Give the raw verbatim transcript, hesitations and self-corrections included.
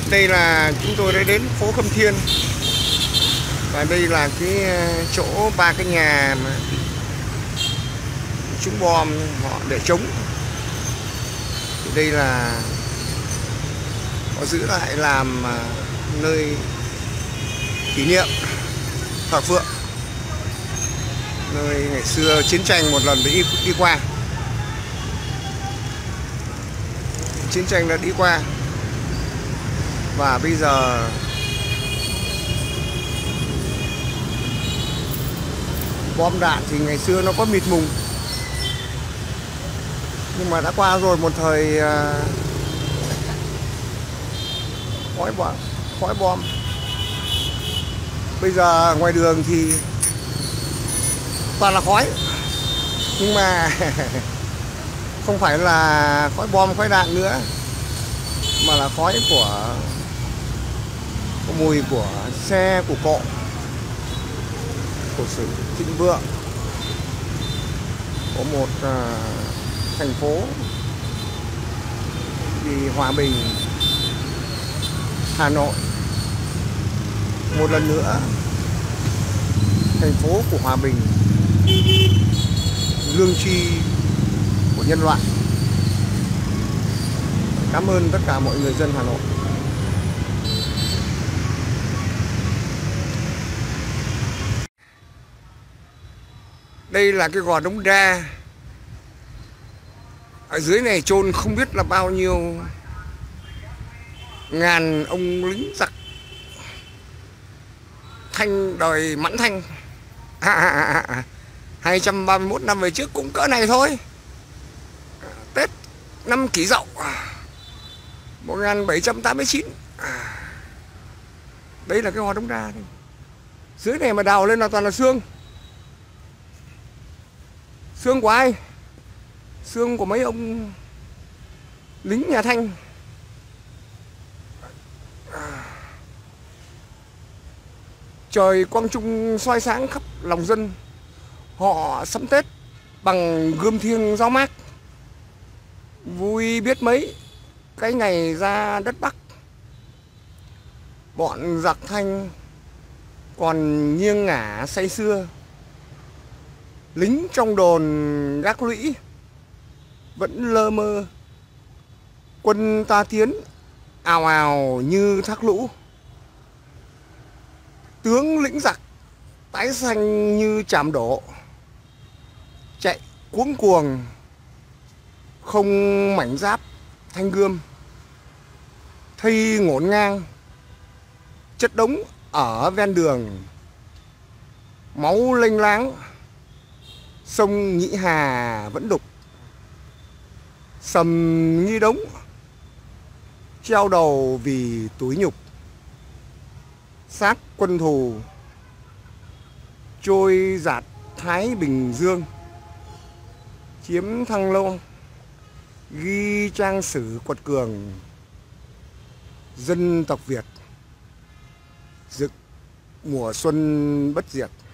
Đây là chúng tôi đã đến phố Khâm Thiên. Và đây là cái chỗ ba cái nhà mà trúng bom họ để chống. Thì đây là họ giữ lại làm nơi kỷ niệm thờ phượng, nơi ngày xưa chiến tranh một lần đi đi qua. Chiến tranh đã đi qua và bây giờ bom đạn thì ngày xưa nó có mịt mùng, nhưng mà đã qua rồi một thời khói bom, khói bom. Bây giờ ngoài đường thì toàn là khói, nhưng mà không phải là khói bom, khói đạn nữa, mà là khói của có mùi của xe của cộ, của sự thịnh vượng của một uh, thành phố vì hòa bình. Hà Nội một lần nữa, thành phố của hòa bình, lương tri của nhân loại. Cảm ơn tất cả mọi người dân Hà Nội. Đây là cái gò Đống Đa. Ở dưới này chôn không biết là bao nhiêu ngàn ông lính giặc Thanh đời Mãn Thanh. à, à, à, à. hai trăm ba mươi mốt năm về trước cũng cỡ này thôi. Tết năm Kỷ Dậu một nghìn bảy trăm tám mươi chín. Đây là cái gò Đống Đa đây. Dưới này mà đào lên là toàn là xương. Xương của ai? Xương của mấy ông lính nhà Thanh. Trời quang trung soi sáng khắp lòng dân. Họ sắm Tết bằng gươm thiêng giáo mát. Vui biết mấy cái ngày ra đất Bắc. Bọn giặc Thanh còn nghiêng ngả say sưa. Lính trong đồn gác lũy vẫn lơ mơ. Quân ta tiến ào ào như thác lũ. Tướng lĩnh giặc tái xanh như chàm đổ. Chạy cuống cuồng không mảnh giáp thanh gươm. Thây ngổn ngang chất đống ở ven đường. Máu lênh láng. Sông Nhĩ Hà vẫn đục. Sầm như đống treo đầu vì túi nhục. Xác quân thù trôi dạt Thái Bình Dương. Chiếm Thăng Long ghi trang sử quật cường dân tộc Việt. Dựng mùa xuân bất diệt.